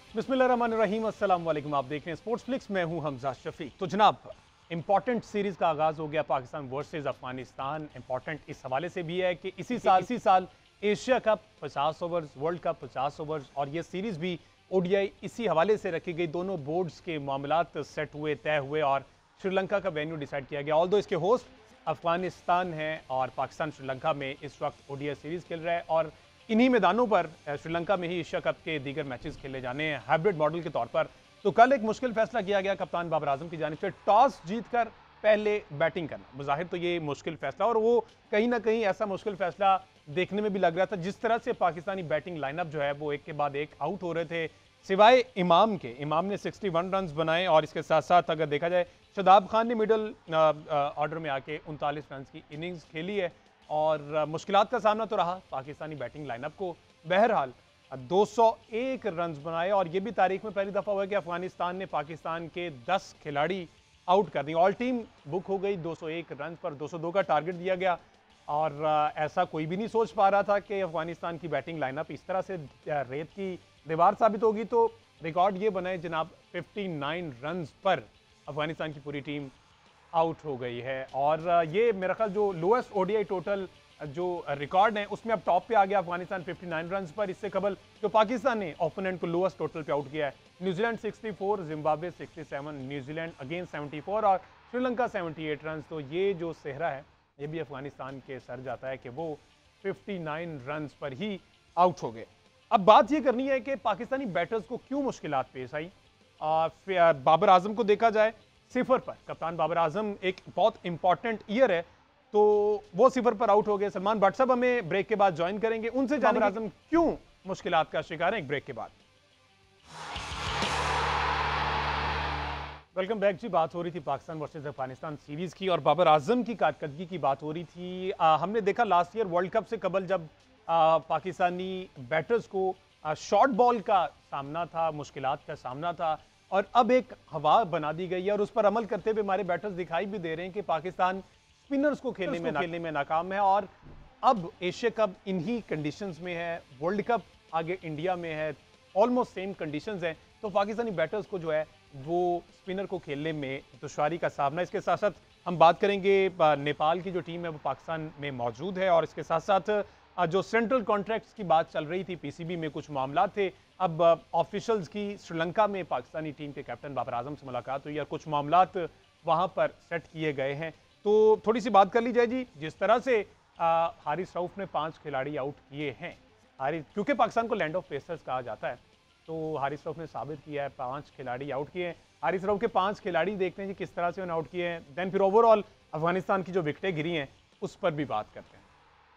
बिस्मिल्लाहिर्रहमानिर्रहीम, अस्सलाम वालेकुम। आप देख रहे हैं स्पोर्ट्स फ्लिक्स, मैं हूं हमजा शफीक। तो जनाब, इंपॉर्टेंट सीरीज का आगाज हो गया पाकिस्तान वर्सेस अफगानिस्तान। इंपॉर्टेंट इस हवाले से भी है कि इसी साल Asia cup 50 overs, world cup 50 overs, और ये सीरीज भी ओडीआई इसी हवाले से रखी गई। दोनों बोर्ड्स के मामलात सेट हुए, तय हुए और श्रीलंका का वेन्यू डिसाइड किया गया। ऑल्दो इसके होस्ट अफगानिस्तान है और पाकिस्तान श्रीलंका में इस वक्त ओडीआई सीरीज खेल रहा है और इन्हीं मैदानों पर श्रीलंका में ही एशिया कप के दीगर मैचेस खेले जाने हैं हाइब्रिड मॉडल के तौर पर। तो कल एक मुश्किल फैसला किया गया कप्तान बाबर आजम की जानिब से, टॉस जीतकर पहले बैटिंग करना। बज़ाहिर तो ये मुश्किल फैसला, और वो कहीं ना कहीं ऐसा मुश्किल फैसला देखने में भी लग रहा था जिस तरह से पाकिस्तानी बैटिंग लाइनअप जो है वो एक के बाद एक आउट हो रहे थे, सिवाय इमाम के। इमाम ने 61 रन बनाए और इसके साथ साथ अगर देखा जाए शादाब खान ने मिडल ऑर्डर में आके 39 रन की इनिंग्स खेली है और मुश्किलात का सामना तो रहा पाकिस्तानी बैटिंग लाइनअप को। बहरहाल 201 रन बनाए और यह भी तारीख में पहली दफा हुआ कि अफगानिस्तान ने पाकिस्तान के 10 खिलाड़ी आउट कर दी। ऑल टीम बुक हो गई 201 रन पर। 202 का टारगेट दिया गया और ऐसा कोई भी नहीं सोच पा रहा था कि अफगानिस्तान की बैटिंग लाइनअप इस तरह से रेत की दीवार साबित होगी। तो रिकॉर्ड ये बनाए जनाब, 59 रन पर अफगानिस्तान की पूरी टीम आउट हो गई है और ये मेरा ख्याल जो लोएस्ट ओडीआई टोटल जो रिकॉर्ड है उसमें अब टॉप पे आ गया अफगानिस्तान 59 रन पर। इससे कबल जो पाकिस्तान ने ओपोनेंट को लोएस्ट टोटल पे आउट किया है, न्यूजीलैंड 64, जिम्बाब्वे 67, न्यूजीलैंड अगेन 74 और श्रीलंका 78 रन। तो ये जो सेहरा है ये भी अफगानिस्तान के सर जाता है कि वो 59 रन पर ही आउट हो गए। अब बात ये करनी है कि पाकिस्तानी बैटर्स को क्यों मुश्किलात पेश आई। बाबर आजम को देखा जाए सिफर पर, कप्तान बाबर आजम एक बहुत इंपॉर्टेंट ईयर है तो वो सिफर पर आउट हो गए। सलमान भट्ट साहब हमें ब्रेक के बाद ज्वाइन करेंगे, उनसे जानेंगे बाबर आजम क्यों मुश्किलात का शिकार है। एक ब्रेक के बाद वेलकम बैक जी। बात हो रही थी पाकिस्तान वर्सेस अफगानिस्तान सीरीज की और बाबर आजम की कारकर्दगी की बात हो रही थी। हमने देखा लास्ट ईयर वर्ल्ड कप से कबल जब पाकिस्तानी बैटर्स को शॉर्ट बॉल का सामना था, मुश्किलात का सामना था, और अब एक हवा बना दी गई है और उस पर अमल करते हुए हमारे बैटर्स दिखाई भी दे रहे हैं कि पाकिस्तान स्पिनर्स को खेलने में नाकाम है और अब एशिया कप इन्हीं कंडीशंस में है, वर्ल्ड कप आगे इंडिया में है, ऑलमोस्ट सेम कंडीशंस हैं। तो पाकिस्तानी बैटर्स को जो है वो स्पिनर को खेलने में दुश्वारी का सामना। इसके साथ साथ हम बात करेंगे नेपाल की जो टीम है वो पाकिस्तान में मौजूद है और इसके साथ साथ जो सेंट्रल कॉन्ट्रैक्ट्स की बात चल रही थी, पीसीबी में कुछ मामला थे। अब ऑफिशियल्स की श्रीलंका में पाकिस्तानी टीम के कैप्टन बाबर आजम से मुलाकात हुई और कुछ मामलात वहां पर सेट किए गए हैं। तो थोड़ी सी बात कर ली जाए जी। जिस तरह से हारिस रऊफ ने 5 खिलाड़ी आउट किए हैं, क्योंकि पाकिस्तान को लैंड ऑफ पेसर्स कहा जाता है, तो हारिस रऊफ ने साबित किया है 5 खिलाड़ी आउट किए हैं। हारिस रऊफ के 5 खिलाड़ी देखते हैं जी किस तरह से उन्हें आउट किए हैं, देन फिर ओवरऑल अफगानिस्तान की जो विकेटें गिरी हैं उस पर भी बात करते हैं।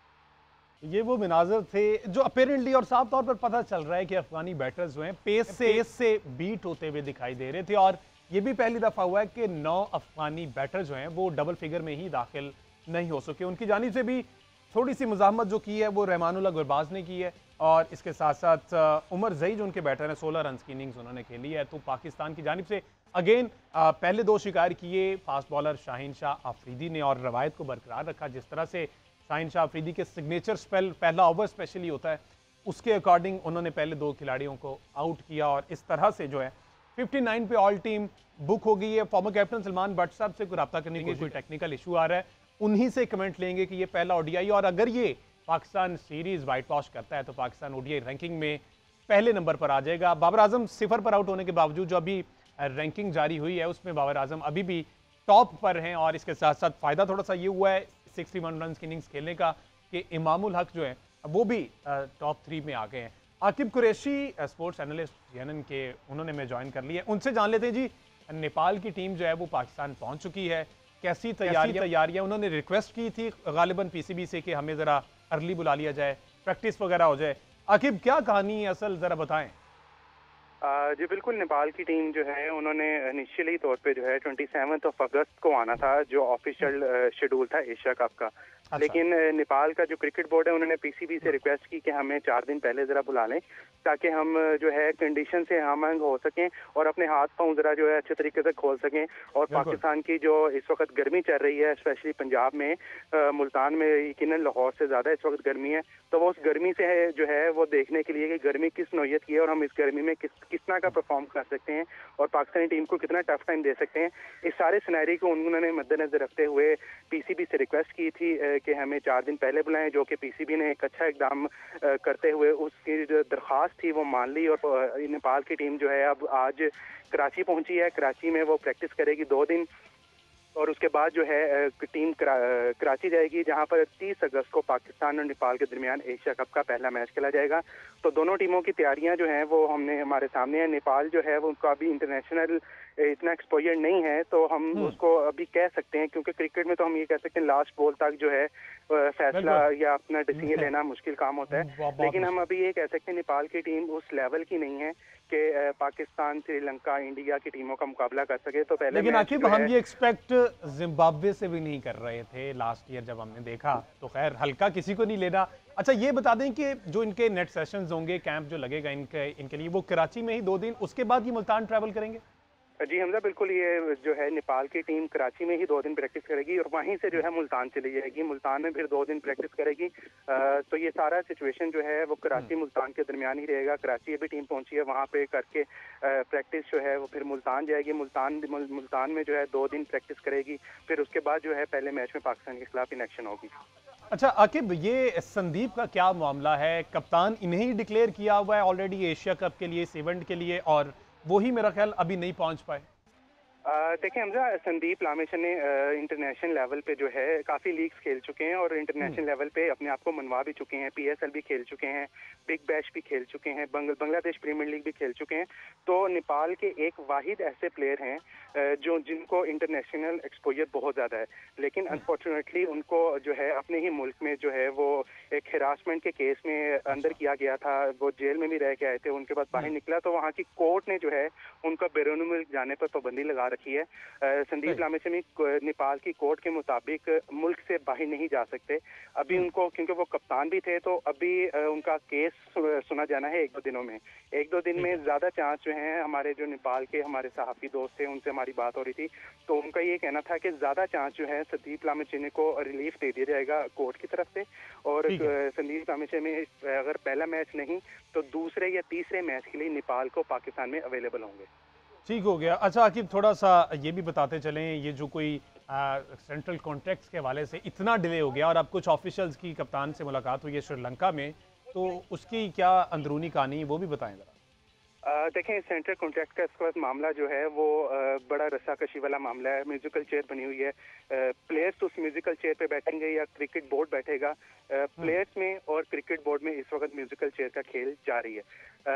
ये वो मनाजर थे जो अपेरेंटली और साफ तौर पर पता चल रहा है कि अफगानी बैटर्स जो हैं पेस से बीट होते हुए दिखाई दे रहे थे और ये भी पहली दफा हुआ है कि 9 अफगानी बैटर जो हैं वो डबल फिगर में ही दाखिल नहीं हो सके। उनकी जानिब से भी थोड़ी सी मुजाहमत जो की है वो रहमानुल्लाह गुरबाज ने की है और इसके साथ साथ उमर जई जो उनके बैटर हैं 16 रन की इनिंग्स उन्होंने खेली है। तो पाकिस्तान की जानिब से अगेन पहले 2 शिकार किए फास्ट बॉलर शाहीन शाह आफरीदी ने और रवायत को बरकरार रखा। जिस तरह से शाहीन शाह आफरीदी के सिग्नेचर स्पेल पहला ओवर स्पेशली होता है, उसके अकॉर्डिंग उन्होंने पहले 2 खिलाड़ियों को आउट किया और इस तरह से जो है 59 पे ऑल टीम बुक हो गई है। फॉर्मर कैप्टन सलमान भट्ट साहब से कोई रब्ता करने की कोई टेक्निकल इशू आ रहा है, उन्हीं से कमेंट लेंगे कि ये पहला ओडीआई और अगर ये पाकिस्तान सीरीज वाइट वॉश करता है तो पाकिस्तान ओडीआई रैंकिंग में पहले नंबर पर आ जाएगा। बाबर आजम सिफर पर आउट होने के बावजूद जो अभी रैंकिंग जारी हुई है उसमें बाबर आजम अभी भी टॉप पर हैं और इसके साथ साथ फायदा थोड़ा सा ये हुआ है 61 रन की इनिंग्स खेलने का कि इमामुल हक जो है वो भी टॉप 3 में आ गए हैं। Aqib Qureshi sports analyst CNN के, उन्होंने मैं ज्वाइन कर लिया, उनसे जान लेते हैं जी नेपाल की टीम जो है वो पाकिस्तान पहुंच चुकी है, कैसी तैयारियां उन्होंने रिक्वेस्ट की थी गालिबन पीसीबी से कि हमें ज़रा अर्ली बुला लिया जाए, प्रैक्टिस वगैरह हो जाए। आकिब क्या कहानी है असल, ज़रा बताएं। जी बिल्कुल, नेपाल की टीम जो है उन्होंने इनिशियली तौर पे जो है 27 अगस्त को आना था, जो ऑफिशियल शेड्यूल था एशिया कप का। अच्छा। लेकिन नेपाल का जो क्रिकेट बोर्ड है उन्होंने पीसीबी से रिक्वेस्ट की कि हमें 4 दिन पहले ज़रा बुला लें, ताकि हम जो है कंडीशन से हमआहंग हो सकें और अपने हाथ पांव ज़रा जो है अच्छे तरीके से खोल सकें। और बिल्कुल। पाकिस्तान की जो इस वक्त गर्मी चल रही है, स्पेशली पंजाब में, मुल्तान में यकीनन लाहौर से ज़्यादा इस वक्त गर्मी है, तो वो उस गर्मी से जो है वो देखने के लिए कि गर्मी किस नौयत की है और हम इस गर्मी में किस तरह का परफॉर्म कर सकते हैं और पाकिस्तानी टीम को कितना टफ टाइम दे सकते हैं। इस सारे सिनेरियो को उन्होंने मद्देनजर रखते हुए पीसीबी से रिक्वेस्ट की थी कि हमें 4 दिन पहले बुलाएं, जो कि पीसीबी ने एक अच्छा इकदाम करते हुए उसकी जो दरख्वास्त थी वो मान ली। और नेपाल की टीम जो है अब आज कराची पहुंची है। कराची में वो प्रैक्टिस करेगी 2 दिन और उसके बाद जो है टीम कराची जाएगी, जहां पर 30 अगस्त को पाकिस्तान और नेपाल के दरमियान एशिया कप का पहला मैच खेला जाएगा। तो दोनों टीमों की तैयारियां जो हैं वो हमने हमारे सामने है। नेपाल जो है वो उनका अभी इंटरनेशनल इतना एक्सपोजर नहीं है, तो हम उसको अभी कह सकते हैं, क्योंकि क्रिकेट में तो हम ये कह सकते हैं लास्ट बॉल तक जो है फैसला बिल्कुल। या अपना डिसीजन लेना मुश्किल काम होता है। बहुत लेकिन हम मुश्किल। अभी ये कह सकते हैं नेपाल की टीम उस लेवल की नहीं है कि पाकिस्तान, श्रीलंका, इंडिया की टीमों का मुकाबला कर सके। तो पहले लेकिन मैच आकिब, जो हम है ये एक्सपेक्ट जिम्बाब्वे से भी नहीं कर रहे थे लास्ट ईयर जब हमने देखा, तो खैर हल्का किसी को नहीं लेना। अच्छा, ये बता दें कि जो इनके नेट सेशंस होंगे, कैंप जो लगेगा इनके लिए, वो कराची में ही 2 दिन, उसके बाद ये मुल्तान ट्रैवल करेंगे? जी हमजा, बिल्कुल। ये जो है नेपाल की टीम कराची में ही 2 दिन प्रैक्टिस करेगी और वहीं से जो है मुल्तान चली जाएगी। मुल्तान में फिर 2 दिन प्रैक्टिस करेगी। तो ये सारा सिचुएशन जो है वो कराची मुल्तान के दरमियान ही रहेगा। कराची अभी टीम पहुंची है, वहाँ पे करके प्रैक्टिस जो है वो फिर मुल्तान जाएगी। मुल्तान में जो है 2 दिन प्रैक्टिस करेगी। फिर उसके बाद जो है पहले मैच में पाकिस्तान के खिलाफ इन एक्शन होगी। अच्छा आकिब, ये संदीप का क्या मामला है? कप्तान इन्हें ही डिक्लेयर किया हुआ है ऑलरेडी एशिया कप के लिए, इस इवेंट के लिए, और वो ही मेरा ख्याल अभी नहीं पहुंच पाए। देखिए हमजा, संदीप लामेछन ने इंटरनेशनल लेवल पे जो है काफ़ी लीग्स खेल चुके हैं और इंटरनेशनल लेवल पे अपने आप को मनवा भी चुके हैं। पीएसएल भी खेल चुके हैं, बिग बैश भी खेल चुके हैं, बांग्लादेश प्रीमियर लीग भी खेल चुके हैं। तो नेपाल के एक वाहिद ऐसे प्लेयर हैं जो जिनको इंटरनेशनल एक्सपोजर बहुत ज़्यादा है, लेकिन अनफॉर्चुनेटली उनको जो है अपने ही मुल्क में जो है वो एक हिरासमेंट के केस में अंदर किया गया था। वो जेल में भी रह के आए थे, उनके बाद बाहर निकला तो वहाँ की कोर्ट ने जो है उनका बैरून मुल्क जाने पर पाबंदी लगा रखी है। संदीप लामेछन नेपाल की कोर्ट के मुताबिक मुल्क से बाहर नहीं जा सकते अभी उनको, क्योंकि वो कप्तान भी थे। तो अभी उनका केस सुना जाना है 1-2 दिनों में। 1-2 दिन में ज़्यादा चांस जो है, हमारे जो नेपाल के हमारे सहाफ़ी दोस्त थे उनसे हमारी बात हो रही थी, तो उनका ये कहना था कि ज़्यादा चांस जो है संदीप लामेछन को रिलीफ दे दिया जाएगा कोर्ट की तरफ से। और संदीप लामेछन में अगर पहला मैच नहीं तो दूसरे या तीसरे मैच के लिए नेपाल को पाकिस्तान में अवेलेबल होंगे। ठीक हो गया। अच्छा आकिब, थोड़ा सा ये भी बताते चलें, ये जो कोई सेंट्रल कॉन्ट्रैक्ट्स के हवाले से इतना डिले हो गया और अब कुछ ऑफिशियल्स की कप्तान से मुलाकात हुई है श्रीलंका में, तो उसकी क्या अंदरूनी कहानी वो भी बताएं जरा। देखें, सेंट्रल कॉन्ट्रैक्ट का इसके बाद मामला जो है वो बड़ा रस्साकशी वाला मामला है। म्यूजिकल चेयर बनी हुई है, प्लेयर्स तो उस म्यूजिकल चेयर पे बैठेंगे या क्रिकेट बोर्ड बैठेगा। प्लेयर्स में और क्रिकेट बोर्ड में इस वक्त म्यूजिकल चेयर का खेल जारी है।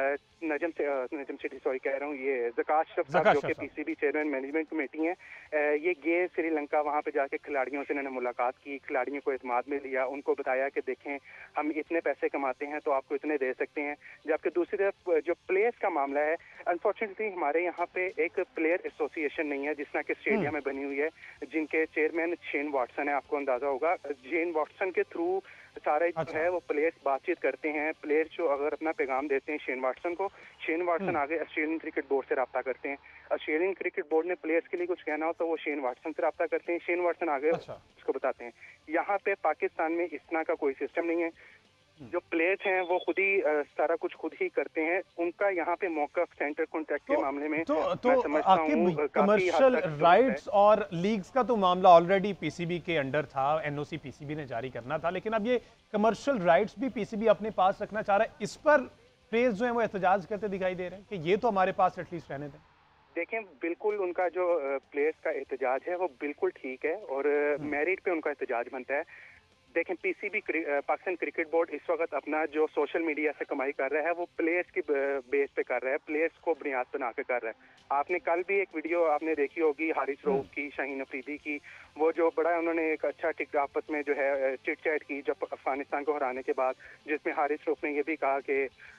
नजम सेठी सॉरी कह रहा हूँ, ये ज़कात अशरफ साहब जो कि पीसीबी चेयरमैन मैनेजमेंट कमेटी हैं, ये गए श्रीलंका। वहाँ पे जाके खिलाड़ियों से इन्होंने मुलाकात की, खिलाड़ियों को एतमाद में लिया, उनको बताया कि देखें हम इतने पैसे कमाते हैं तो आपको इतने दे सकते हैं। जबकि दूसरी तरफ जो प्लेयर्स का मामला है, अनफॉर्चुनेटली हमारे यहाँ पे एक प्लेयर एसोसिएशन नहीं है जिस तरह के स्टेडिया में बनी हुई है, जिनके चेयरमैन शेन वाटसन है। आपको अंदाजा होगा, शेन वाटसन के थ्रू सारे जो है वो प्लेयर्स बातचीत करते हैं। प्लेयर्स जो अगर अपना पैगाम देते हैं शेन वाटसन को, शेन वाटसन आगे ऑस्ट्रेलियन क्रिकेट बोर्ड से रब्ता करते हैं। ऑस्ट्रेलियन क्रिकेट बोर्ड ने प्लेयर्स के लिए कुछ कहना हो तो वो शेन वाटसन से रब्ता करते हैं, शेन वाटसन आगे उसको बताते हैं। यहाँ पे पाकिस्तान में इस तरह का कोई सिस्टम नहीं है। जो प्लेयर्स हैं वो खुद ही सारा कुछ खुद ही करते हैं। उनका यहाँ पे मौका सेंटर कॉन्ट्रैक्ट के मामले में मैं समझता हूँ कमर्शियल राइट्स और लीग्स का तो मामला ऑलरेडी पीसीबी के अंडर था, एनओसी पीसीबी ने जारी करना था, लेकिन अब ये कमर्शियल राइट्स भी पीसीबी अपने पास रखना चाह रहा है। इस पर प्लेयर्स जो है वो एहतजाज करते दिखाई दे रहे हैं कि ये तो हमारे पास एटलीस्ट रहने दें। देखें, बिल्कुल उनका जो प्लेयर्स का एहतजाज है वो बिल्कुल ठीक है और मेरिट पे उनका एहतजाज बनता है। देखें, पीसीबी पाकिस्तान क्रिकेट बोर्ड इस वक्त अपना जो सोशल मीडिया से कमाई कर रहा है वो प्लेयर्स की बेस पे कर रहा है, प्लेयर्स को बुनियाद बना के कर रहा है। आपने कल भी एक वीडियो आपने देखी होगी हारिस रऊफ की, शाहीन अफरीदी की, वो जो बड़ा उन्होंने एक अच्छा टिक आपस में जो है चिट चैट की जब अफगानिस्तान को हराने के बाद, जिसमें हारिस रऊफ ने ये भी कहा कि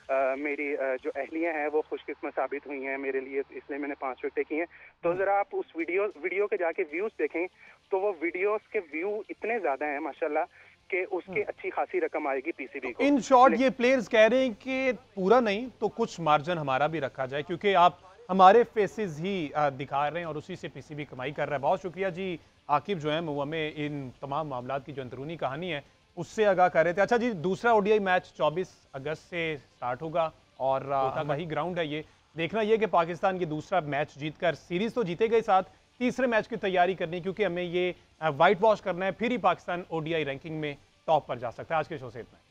मेरी जो अहलियां हैं वो खुशकिस्मत साबित हुई हैं मेरे लिए, इसलिए मैंने 5 विकेटें की हैं। तो ज़रा आप उस वीडियो के जाके व्यूज़ देखें, तो वो वीडियोस के व्यू इतने ज़्यादा हैं माशाल्लाह कि उसकी अच्छी खासी रकम आएगी पीसीबी को। इन शॉर्ट ये प्लेयर्स कह रहे हैं कि पूरा नहीं तो कुछ मार्जिन हमारा भी रखा जाए, क्योंकि आप हमारे फेसेस ही दिखा रहे हैं और उसी से पीसीबी कमाई कर रहा है। बहुत शुक्रिया जी आकिब जो है वो हमें इन तमाम मामलात की जो अंदरूनी कहानी है उससे आगाह कर रहे थे। अच्छा जी, दूसरा ओडीआई मैच 24 अगस्त से स्टार्ट होगा और कोटा का ही ग्राउंड है ये। देखना ये कि पाकिस्तान ये दूसरा मैच जीतकर सीरीज तो जीतेगा ही, साथ तीसरे मैच की तैयारी करनी, क्योंकि हमें ये वाइट वॉश करना है, फिर ही पाकिस्तान ओडीआई रैंकिंग में टॉप पर जा सकता है। आज के शो से इतना।